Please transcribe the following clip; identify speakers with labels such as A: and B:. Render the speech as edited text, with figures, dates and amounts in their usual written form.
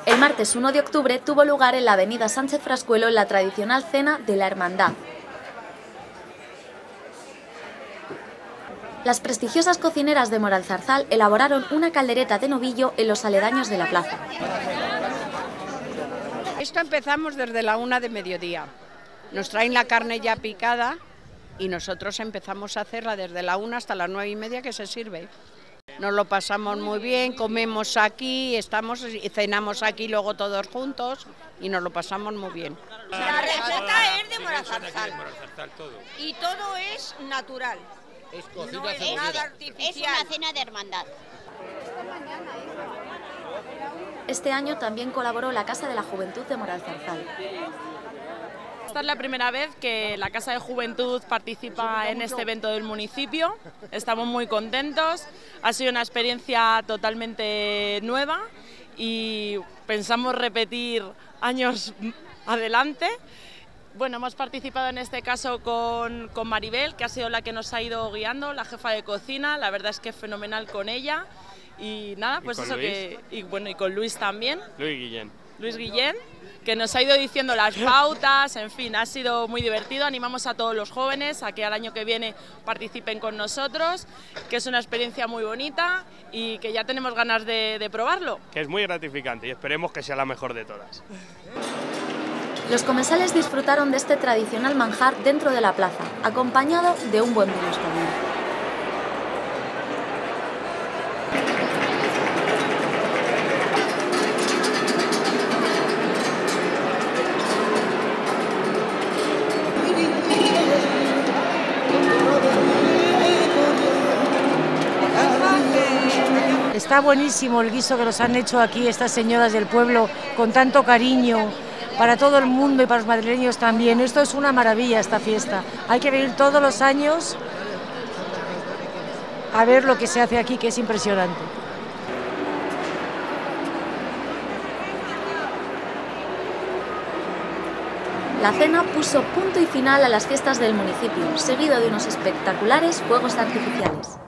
A: El martes 1 de octubre tuvo lugar en la avenida Sánchez Frascuelo la tradicional cena de la Hermandad. Las prestigiosas cocineras de Moralzarzal elaboraron una caldereta de novillo en los aledaños de la plaza.
B: Esto empezamos desde la 1 de mediodía. Nos traen la carne ya picada y nosotros empezamos a hacerla desde la 1 hasta las 9:30 que se sirve. Nos lo pasamos muy bien, comemos aquí, cenamos aquí luego todos juntos y nos lo pasamos muy bien.
C: La receta es de Moralzarzal y todo es natural. No es nada artificial.
D: Es una cena de hermandad.
A: Este año también colaboró la Casa de la Juventud de Moralzarzal.
E: Esta es la primera vez que la Casa de Juventud participa en este evento del municipio. Estamos muy contentos, ha sido una experiencia totalmente nueva y pensamos repetir años adelante. Bueno, hemos participado en este caso con Maribel, que ha sido la que nos ha ido guiando, la jefa de cocina. La verdad es que es fenomenal con ella. Y nada, pues eso que... Y con Luis también. Luis Guillén, que nos ha ido diciendo las pautas, en fin, ha sido muy divertido. Animamos a todos los jóvenes a que al año que viene participen con nosotros, que es una experiencia muy bonita y que ya tenemos ganas de probarlo.
F: Que es muy gratificante y esperemos que sea la mejor de todas.
A: Los comensales disfrutaron de este tradicional manjar dentro de la plaza, acompañado de un buen vino español.
G: Está buenísimo el guiso que nos han hecho aquí estas señoras del pueblo con tanto cariño para todo el mundo y para los madrileños también. Esto es una maravilla, esta fiesta. Hay que venir todos los años a ver lo que se hace aquí, que es impresionante.
A: La cena puso punto y final a las fiestas del municipio, seguido de unos espectaculares fuegos artificiales.